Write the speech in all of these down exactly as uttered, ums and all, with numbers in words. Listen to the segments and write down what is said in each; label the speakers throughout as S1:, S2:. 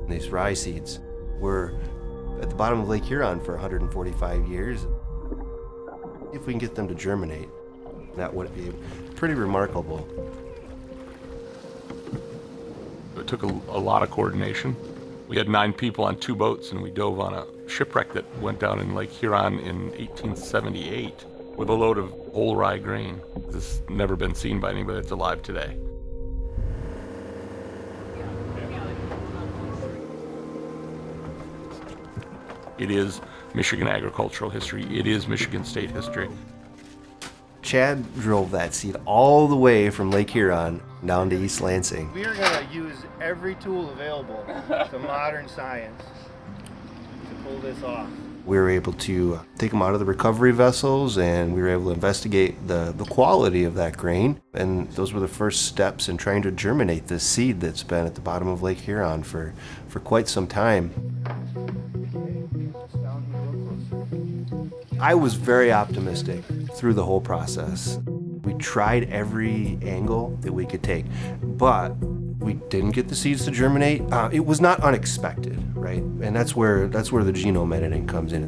S1: These rye seeds were at the bottom of Lake Huron for one hundred forty-five years. If we can get them to germinate, that would be pretty remarkable.
S2: It took a, a lot of coordination. We had nine people on two boats, and we dove on a shipwreck that went down in Lake Huron in eighteen seventy-eight with a load of whole rye grain. This has never been seen by anybody that's alive today. It is Michigan agricultural history. It is Michigan state history.
S1: Chad drove that seed all the way from Lake Huron down to East Lansing.
S3: We are going to use every tool available to modern science to pull this off.
S1: We were able to take them out of the recovery vessels, and we were able to investigate the, the quality of that grain. And those were the first steps in trying to germinate this seed that's been at the bottom of Lake Huron for, for quite some time. I was very optimistic through the whole process. We tried every angle that we could take, but we didn't get the seeds to germinate. Uh, it was not unexpected, right? And that's where that's where the genome editing comes in.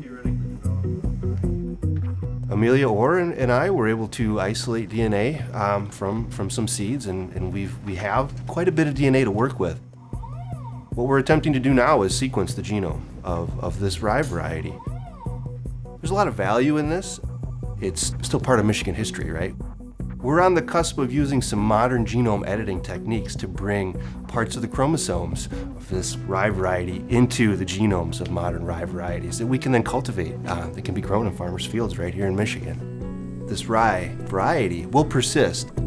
S1: Amelia Orr and, and I were able to isolate D N A um, from from some seeds, and, and we've we have quite a bit of D N A to work with. What we're attempting to do now is sequence the genome of, of this rye variety. There's a lot of value in this. It's still part of Michigan history, right? We're on the cusp of using some modern genome editing techniques to bring parts of the chromosomes of this rye variety into the genomes of modern rye varieties that we can then cultivate, uh, that can be grown in farmers' fields right here in Michigan. This rye variety will persist